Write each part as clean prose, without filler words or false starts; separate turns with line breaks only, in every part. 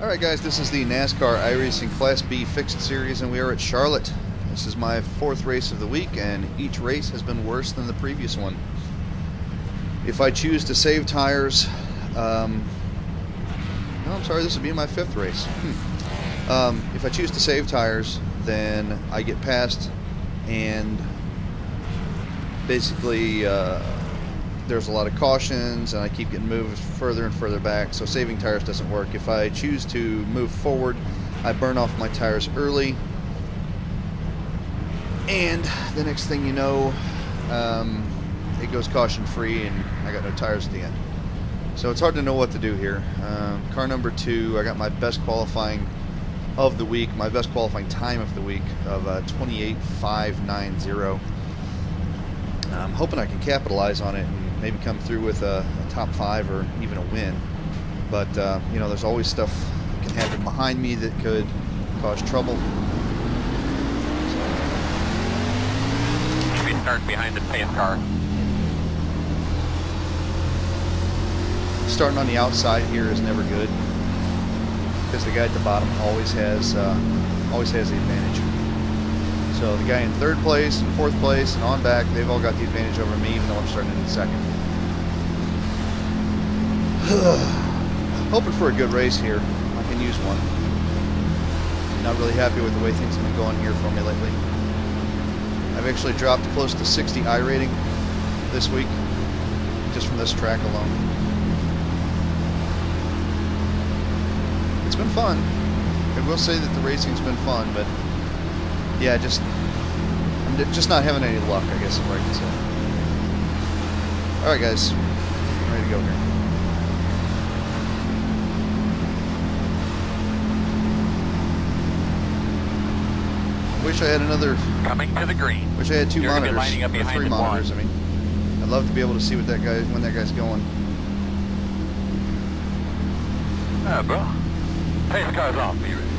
Alright guys, this is the NASCAR iRacing Class B Fixed Series and we are at Charlotte. This is my fourth race of the week and each race has been worse than the previous one. If I choose to save tires, no, I'm sorry, this would be my fifth race. If I choose to save tires, then I get passed and basically there's a lot of cautions and I keep getting moved further and further back, so saving tires doesn't work. If I choose to move forward, I burn off my tires early, and the next thing you know, it goes caution free and I got no tires at the end. So it's hard to know what to do here. Car number 2, I got my best qualifying of the week, my best qualifying time of the week of 28.590. I'm hoping I can capitalize on it and maybe come through with a top 5 or even a win. But, you know, there's always stuff that can happen behind me that could cause trouble.
Should be start behind the pace car.
Starting on the outside here is never good because the guy at the bottom always has the advantage. So the guy in third place and fourth place and on back, they've all got the advantage over me, even though I'm starting in second. Hoping for a good race here. I can use one. Not really happy with the way things have been going here for me lately. I've actually dropped close to 60 iRating this week, just from this track alone. It's been fun. I will say that the racing's been fun, but yeah, I'm just not having any luck, I guess is what I can say. Alright guys, I'm ready to go here. Wish I had another.
Coming to the green.
Wish I had 2
You're
monitors
lining up
or 3
behind
monitors. I mean, I'd love to be able to see what that guy when that guy's going.
Bro. Pace car's off. Be ready.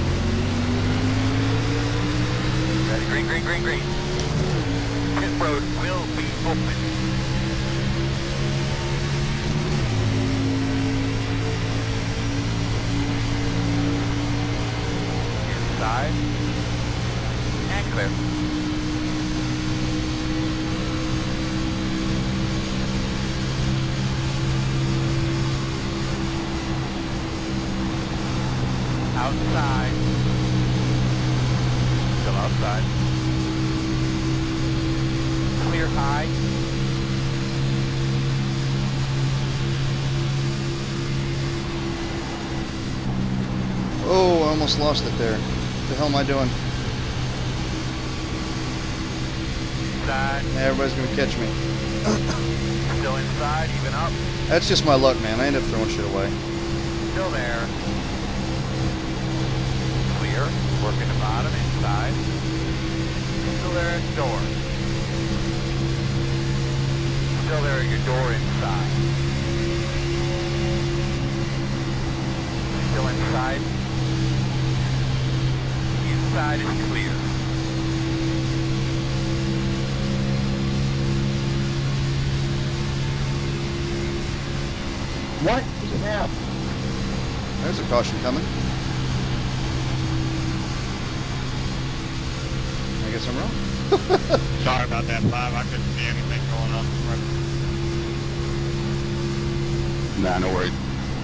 Ready? Green, green, green, green. Pit road will be open. Inside. And clear. Outside. Still outside. Clear high.
Oh, I almost lost it there. What the hell am I doing?
Inside.
Yeah, everybody's gonna catch me.
Still inside, even up.
That's just my luck, man. I end up throwing shit away.
Still there. Clear. Working the bottom, inside. Still there at door. Still there at your door inside. Still inside. Inside is clear.
What is it now?
There's a caution coming. I guess I'm wrong.
Sorry about that, Bob. I couldn't see anything going on in front. Nah, no worries.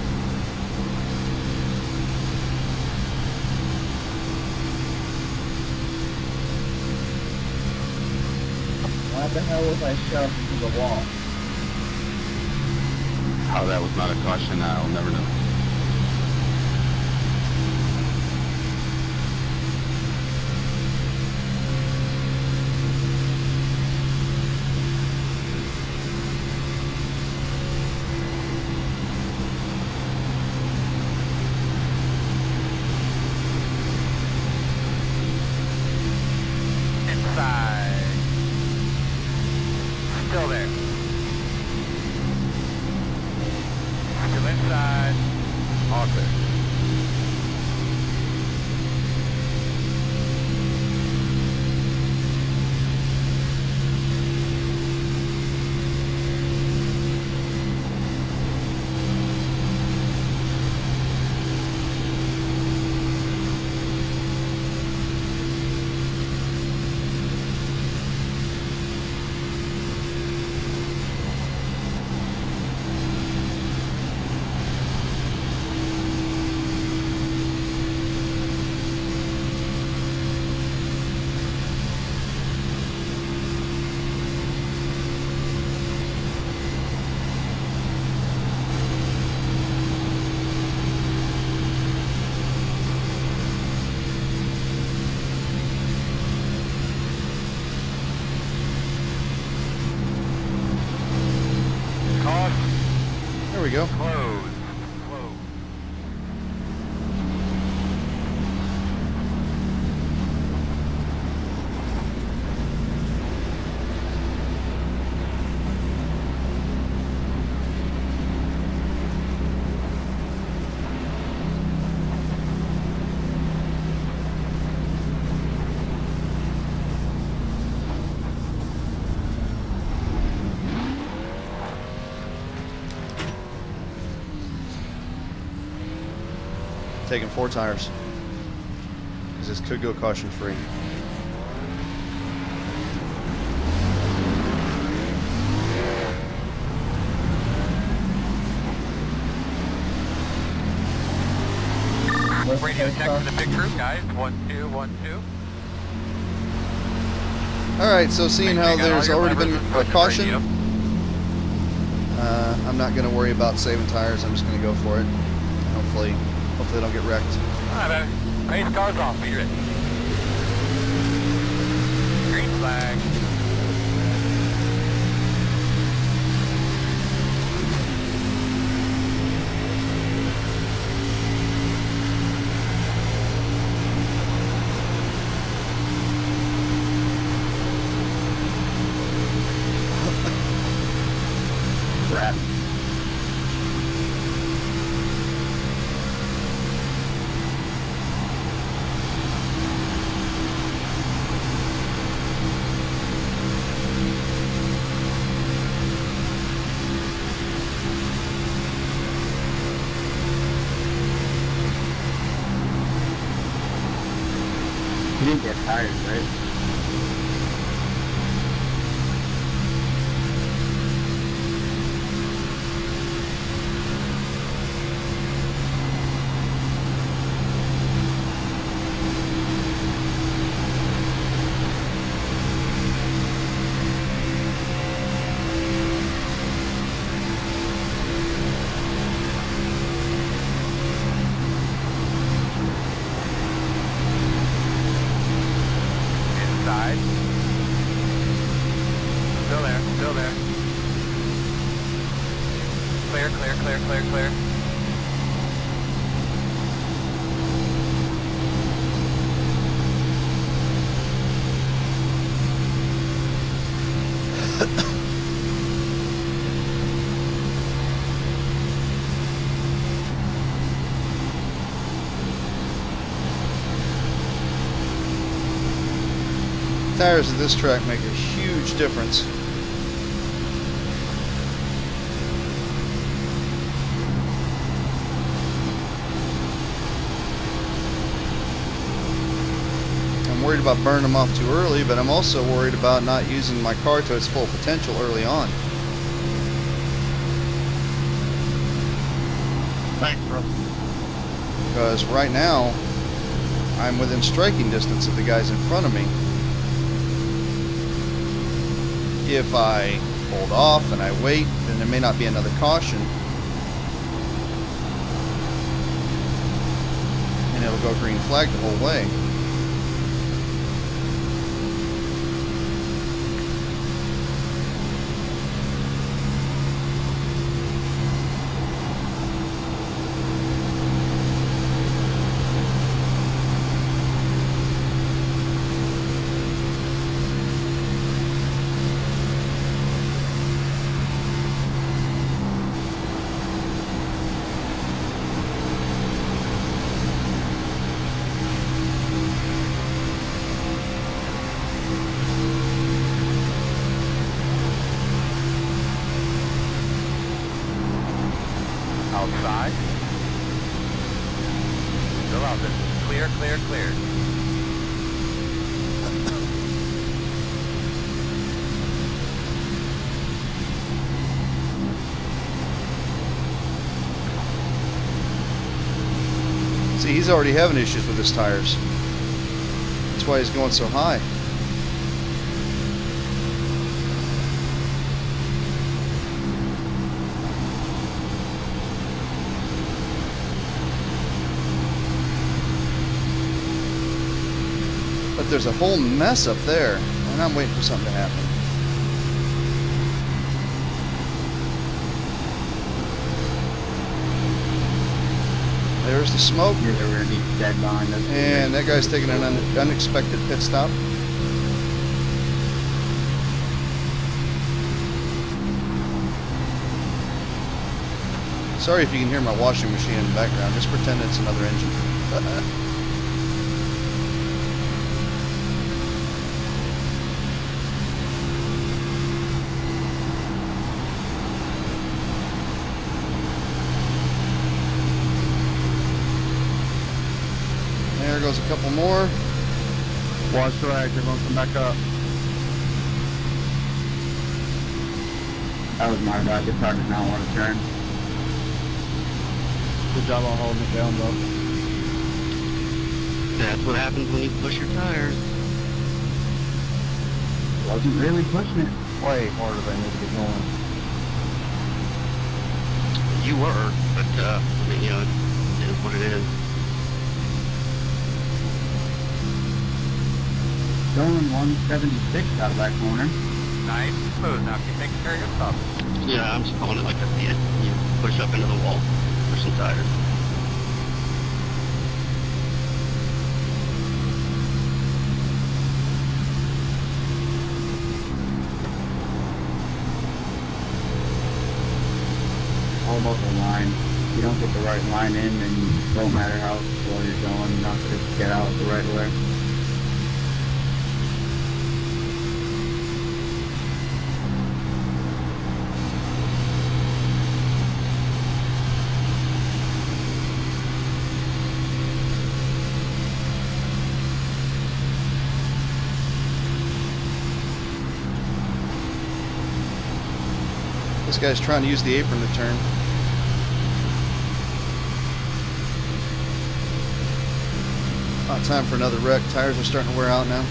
Why the hell was I shoved to the wall?
How that was not a caution, I'll never know.
Inside. Still there. Still inside. All clear.
we go.
Close. Whoa.
Taking 4 tires. Because this could go caution free.
Radio check for the big group, guys. 1, 2, 1, 2.
Alright, so seeing how there's already been a caution, I'm not going to worry about saving tires. I'm just going to go for it. Hopefully they don't get wrecked.
Alright, baby. Race cars off. Be ready. Green flag.
Crap. You didn't get tired, right?
Inside. Still there. Still there. Clear, clear, clear, clear, clear.
Tires of this track make a huge difference. I'm worried about burning them off too early, but I'm also worried about not using my car to its full potential early on.
Thanks, bro.
Because right now, I'm within striking distance of the guys in front of me. If I hold off and I wait, then there may not be another caution. And it'll go green flag the whole way.
Outside. Still out there. Clear, clear, clear.
See, he's already having issues with his tires. That's why he's going so high. But there's a whole mess up there, and I'm waiting for something to happen. There's the smoke.
Knew they were gonna be dead behind us.
And that guy's taking an unexpected pit stop. Sorry if you can hear my washing machine in the background. Just pretend it's another engine. There goes a couple more.
Watch the right, they're going to come back up.
That was my bad. The car did not want to turn.
Good job on holding it down, though.
That's what happens when you push your tires.
Wasn't really pushing it.
Way harder than I need to get going.
You were, but, I mean, you know, it is what it is.
Going 176 out of that corner.
Nice and smooth. Now keep taking care of your stuff.
Yeah, I'm just calling it like I see it. You push up into the wall, push some tires.
Almost a line. If you don't get the right line in, then don't matter how slow you're going, you're not going to get out the right way.
This guy's trying to use the apron to turn. About time for another wreck. Tires are starting to wear out now.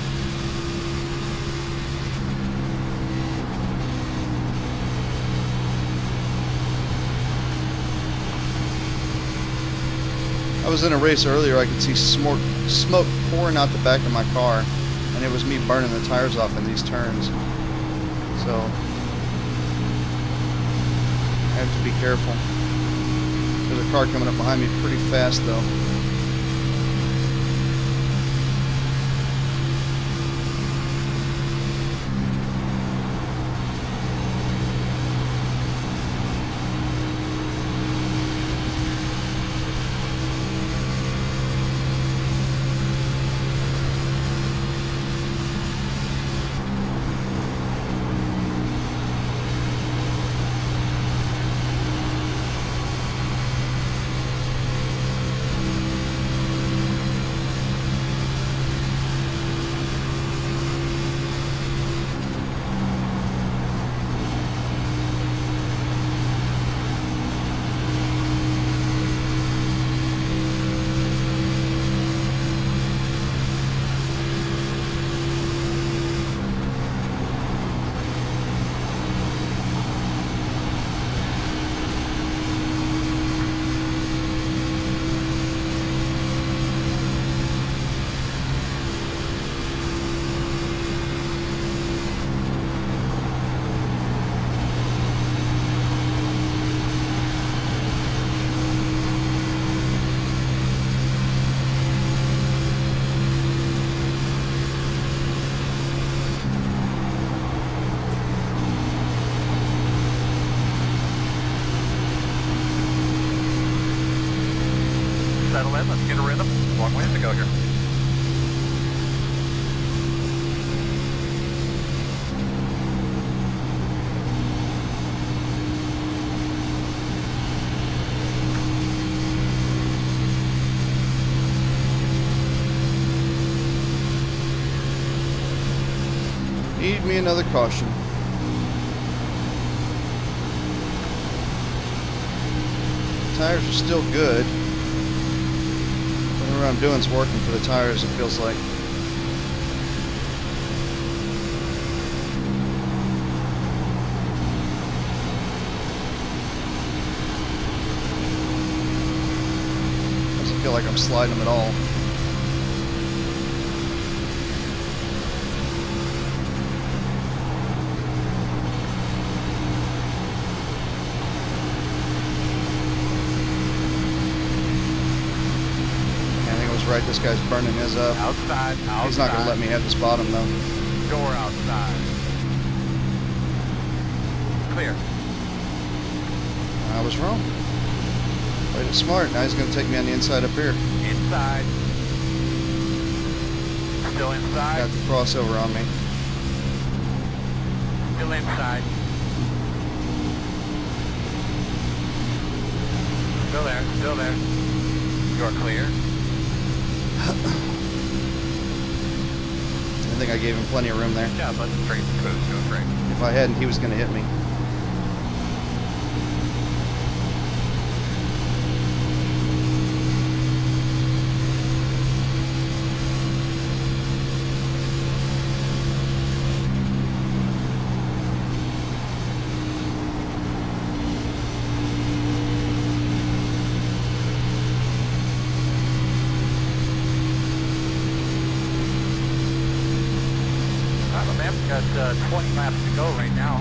I was in a race earlier. I could see smoke pouring out the back of my car, and it was me burning the tires off in these turns. So I have to be careful. There's a car coming up behind me pretty fast though.
Settle in, let's get a rhythm. Long ways to go here.
Need me another caution. Tires are still good. Whatever I'm doing is working for the tires, it feels like. Doesn't feel like I'm sliding them at all. right. This guy's burning his up.
Outside.
He's not going to let me have this bottom, though.
Door outside.
Clear.
I was wrong. Played it smart. Now he's going to take me on the inside up here.
Inside. Still inside.
Got the crossover on me.
Still inside. Still there. Still there. You're clear.
I think I gave him plenty of room there.
Yeah, let's straight cruise. Go straight.
If I hadn't, he was going to hit me.
Got 20 laps to go right now.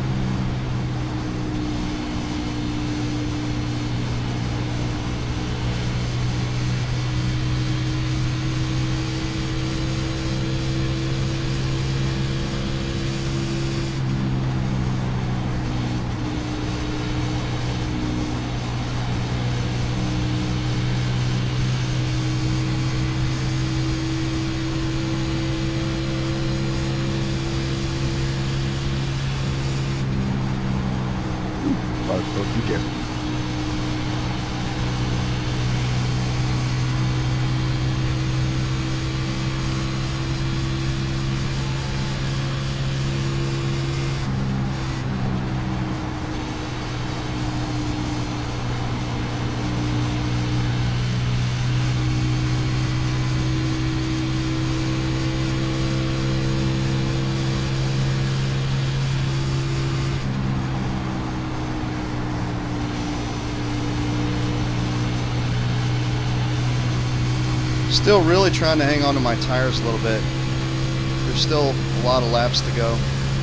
Still really trying to hang on to my tires a little bit. There's still a lot of laps to go.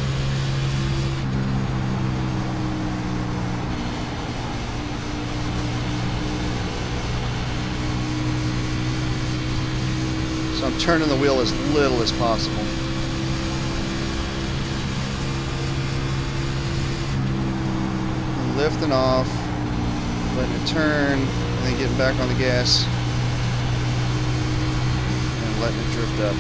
So I'm turning the wheel as little as possible. And lifting off, letting it turn, and then getting back on the gas. Letting it drift up.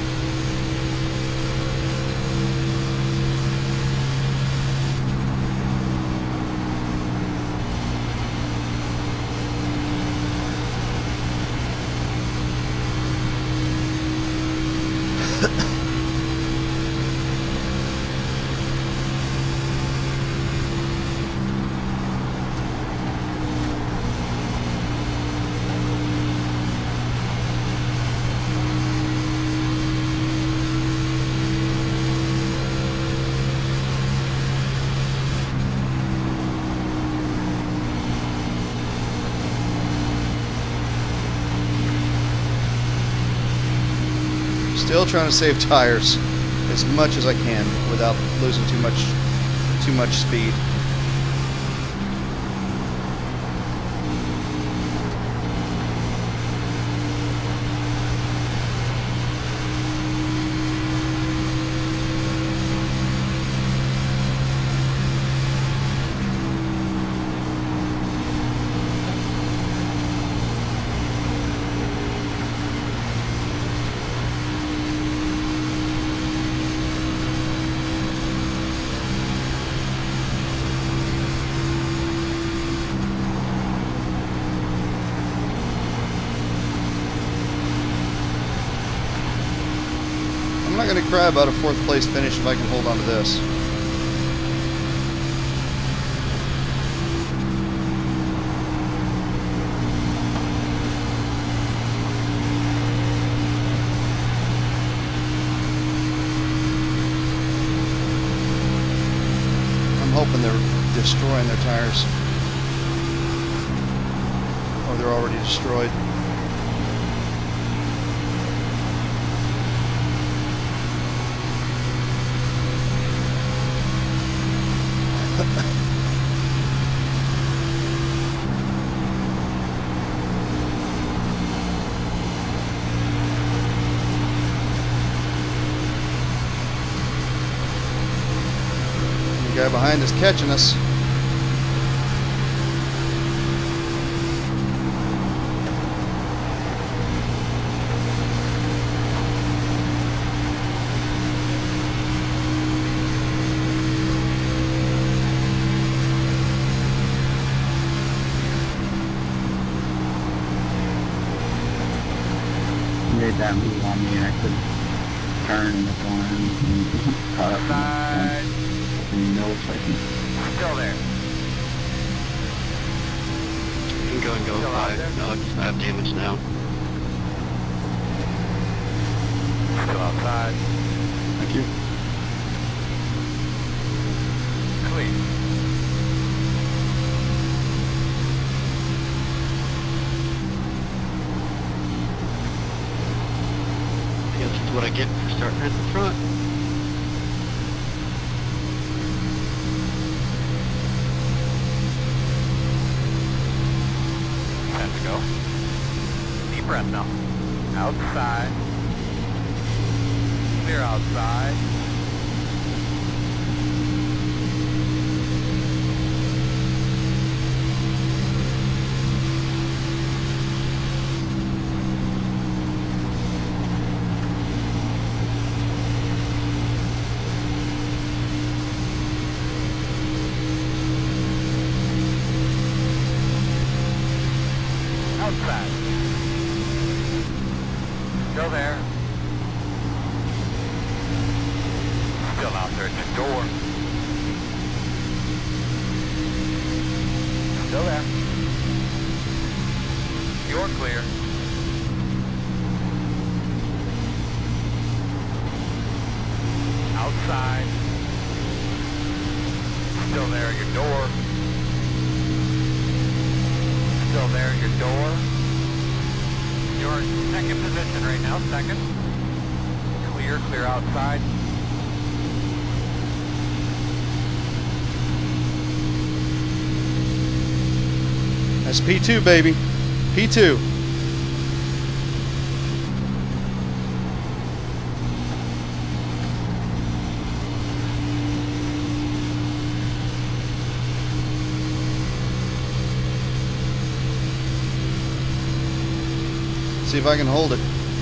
Still trying to save tires as much as I can without losing too much speed. I'm not going to cry about a 4th place finish if I can hold on to this. I'm hoping they're destroying their tires. Or they're already destroyed.
behind us catching us.
Made that move on me and I couldn't turn in the corner and caught up in milliseconds.
Still there.
You can go and go
Still out
5.
there?
No, it's 5 damage now.
Still outside.
Thank you.
Clean.
I guess that's what I get for starting at the front.
Time to go. Deep breath now. Outside. Clear outside. Outside. Still there. Still out there at the door. Still there. You're clear. Outside. Still there at your door. Still there at your door. You're in second position right now, second. Clear, clear outside.
That's P2, baby. P2. See if I can hold it.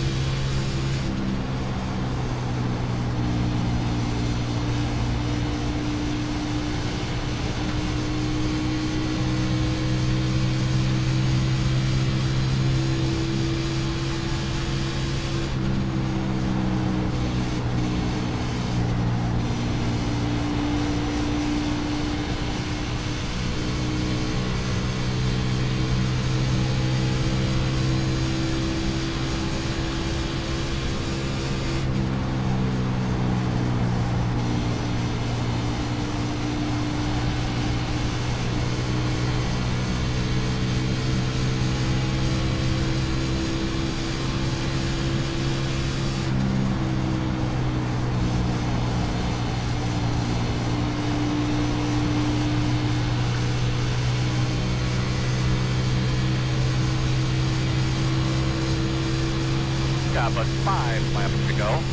Got but 5 laps to go.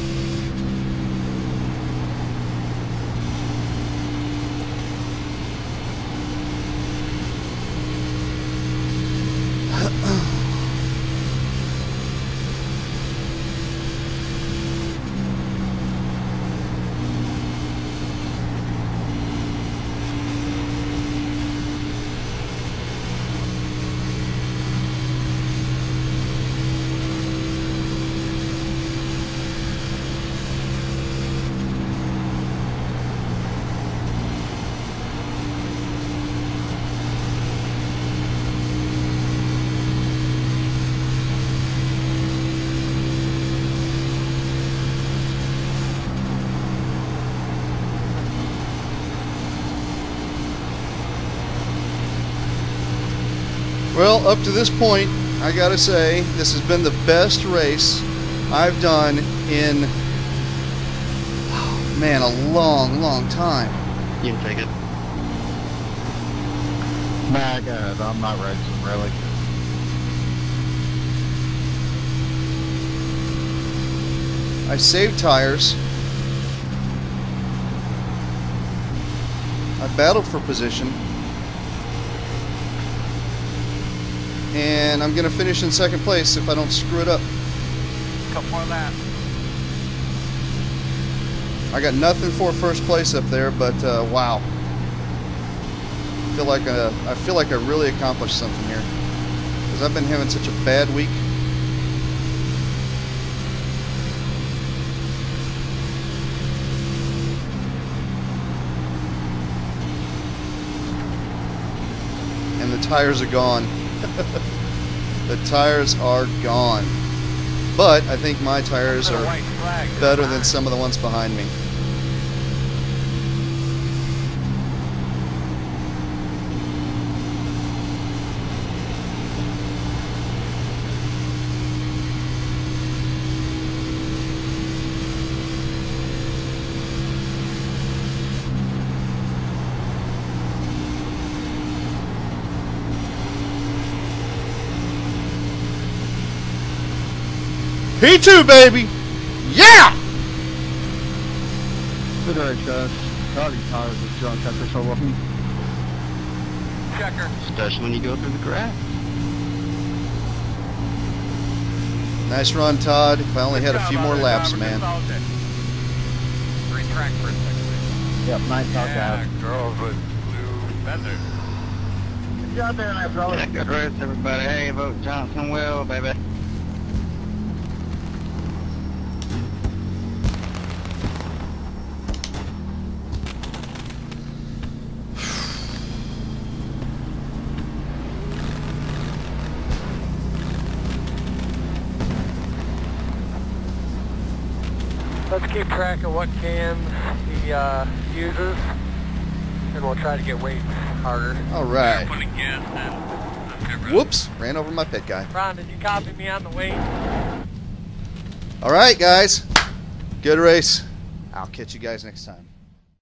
Well, up to this point, I gotta say, this has been the best race I've done in, oh, man, a long, long time.
You can take it.
Nah, go ahead. I'm not racing, really.
I saved tires. I battled for position. And I'm going to finish in second place if I don't screw it up.
Couple more laps.
I got nothing for first place up there, but wow. I feel like I really accomplished something here. Because I've been having such a bad week. And the tires are gone. The tires are gone. But I think my tires are better than some of the ones behind me. P2, baby! Yeah!
Good race, guys. God, these tires are junk after so long.
Checker.
Especially when you go through the grass.
Nice run, Todd. If I only had a few more laps, man.
Retract for a second.
Yep, nice talk,
Yeah,
guys.
girls with blue feathers.
Good job there, my brother.
Yeah, good race, everybody. Hey, vote Johnson Will, baby.
Let's keep track of what cans he uses, and we'll try to get weights harder.
All right.
Put a guess then.
Whoops. Ran over my pit guy.
Ron, did you copy me on the weight?
All right, guys. Good race. I'll catch you guys next time.